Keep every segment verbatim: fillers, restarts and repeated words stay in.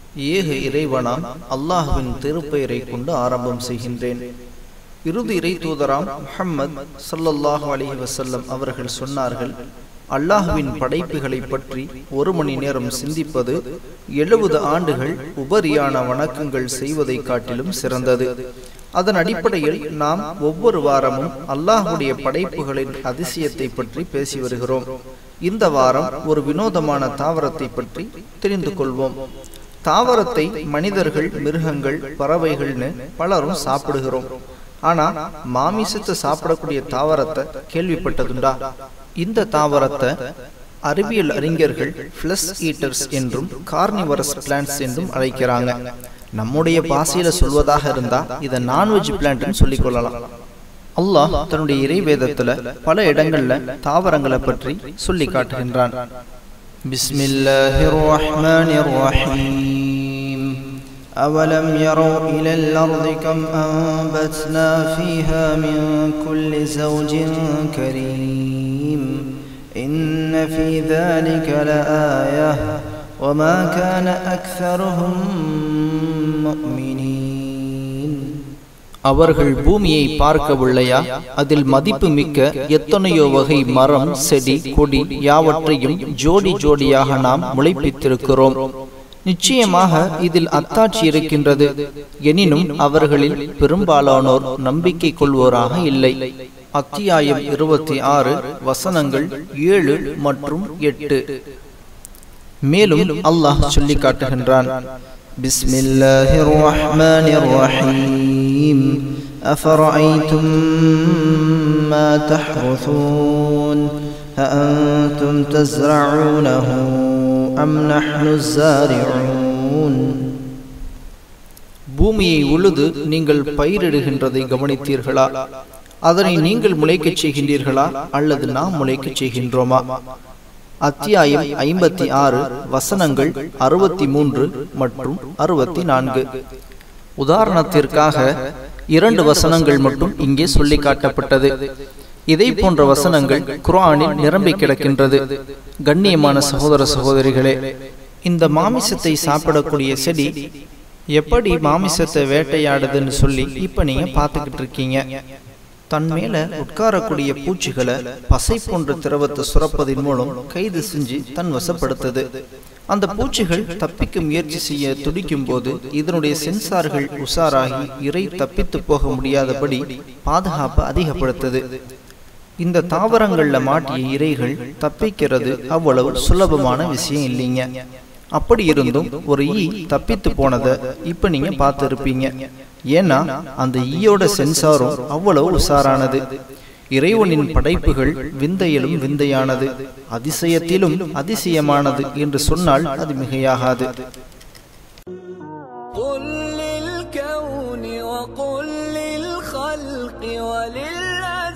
ஏக இறைவனாம் அல்லாஹ்வின் திருப்பெயரை கொண்டு ஆரம்பம் செய்கின்றேன். இறுதி இறை தூதராம் முஹம்மது ஸல்லல்லாஹு அலைஹி வஸல்லம் அவர்கள் சொன்னார்கள், அல்லாஹ்வின் படைப்புகளை பற்றி ஒரு மணி நேரம் சிந்திப்பது எழுபது ஆண்டுகள் உபரியான வணக்கங்கள் செய்வதை காட்டிலும் சிறந்தது. அதன் அடிப்படையில் நாம் ஒவ்வொரு வாரமும் அல்லாஹ்வுடைய படைப்புகளின் அதிசயத்தை பற்றி பேசி வருகிறோம். இந்த வாரம் ஒரு வினோதமான தாவரத்தை பற்றி தெரிந்து கொள்வோம். தாவரத்தை மனிதர்கள், மிருகங்கள், பறவைகள்னு பலரும் சாப்பிடுகிறோம். ஆனா மாமிசத்தை சாப்பிடக்கூடிய தாவரத்தை கேள்விப்பட்டதுண்டா? இந்த தாவரத்தை அறிவியல் அறிஞர்கள் ஃபிளஷ் ஈட்டர்ஸ் என்றும் கார்னிவரஸ் பிளான்ட்ஸ் என்றும் அழைக்கிறாங்க. நம்முடைய பாசையில சொல்வதாக இருந்தா இதை நான்வெஜ் பிளான்ட்னு சொல்லிக் கொள்ளலாம். அல்லாஹ் தன்னுடைய இறைவேதத்துல பல இடங்கள்ல தாவரங்களை பற்றி சொல்லி காட்டுகின்றான். பிஸ்மில்லாஹிர் ரஹ்மானிர் ரஹீம். அவலம் யரௌ இலல் அர்தி கம் அன்பத்னா ஃபீஹா மின் குல்லி ஸௌஜின் கரீம். இன்ன ஃபீ ذلك லஆயா வமா கான அக்ஸருஹும் முஃமினீன். அவர்கள் பூமியை பார்க்கவில்லையா? அதில் மதிப்பு மிக்க எத்தனையோ வகை மரம், செடி, கொடி யாவற்றையும் ஜோடி ஜோடியாக நாம் முளைப்பித்திருக்கிறோம். நிச்சயமாக இதில் அத்தாட்சி இருக்கின்றது. எனினும் அவர்களில் பெரும்பாலானோர் நம்பிக்கை கொள்வோராக இல்லை. அத்தியாயம் இருபத்தி ஆறு வசனங்கள் ஏழு மற்றும் எட்டு. மேலும் அல்லாஹ் சொல்லி காட்டுகின்றான், பிஸ்மில்லாஹிர் ரஹ்மானிர் ரஹீம். அஃபரஐதும் மா தஹ்ருஸூன் அஅன்தும் தஸ்ரஊனஹு அம் நஹ்னு ஸாரிஊன். பூமியை உழுது நீங்கள் பயிரிடுகின்றதை கவனித்தீர்களா? அதனை நீங்கள் முளைக்கச் செய்கின்றீர்களா அல்லது நாம் முளைக்கச் செய்கின்றோமா? அத்தியாயம் ஐம்பத்தி ஆறு வசனங்கள் அறுபத்தி மூன்று மற்றும் அறுபத்தி நான்கு. உதாரணத்திற்காக இரண்டு வசனங்கள் மட்டும் இங்கே சொல்லி காட்டப்பட்டது. இதை போன்ற வசனங்கள் குர்ஆனில் நிரம்பி கிடக்கின்றது. கண்ணியமான சகோதர சகோதரிகளே, இந்த மாமிசத்தை சாப்பிடக்கூடிய செடி எப்படி மாமிசத்தை வேட்டையாடுதுன்னு சொல்லி இப்ப நீங்க பார்த்துக்கிட்டு இருக்கீங்க. தன் மேல உட்காரக்கூடிய பூச்சிகளை பசை போன்ற திரவத்தை சுரப்பதன் மூலம் கைது செஞ்சு தன் வசப்படுத்தது. அந்த பூச்சிகள் தப்பிக்க முயற்சி செய்ய துடிக்கும் போது இதனுடைய சென்சார்கள் உஷாராகி இறை தப்பித்து போக முடியாதபடி பாதுகாப்பை அதிகப்படுத்தது. இந்த தாவரங்கள்ல மாட்டிய இரைகள் தப்பிக்கிறது அவ்வளவு சுலபமான விஷயம் இல்லைங்க. அப்படி இருந்தும் ஒரு ஈ தப்பித்து போனதை இப்ப நீங்க பார்த்து இருப்பீங்க. ஏன்னா அந்த ஈயோட சென்சாரும் அவ்வளவு உஷாரானது. இறைவனின் படைப்புகள் விந்தையிலும் விந்தையானது, அதிசயத்திலும் அதிசயமானது என்று சொன்னால் அது மிகையாகாது.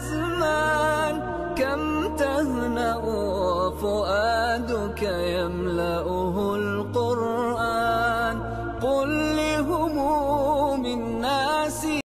كم تهنأ فؤادك يملأ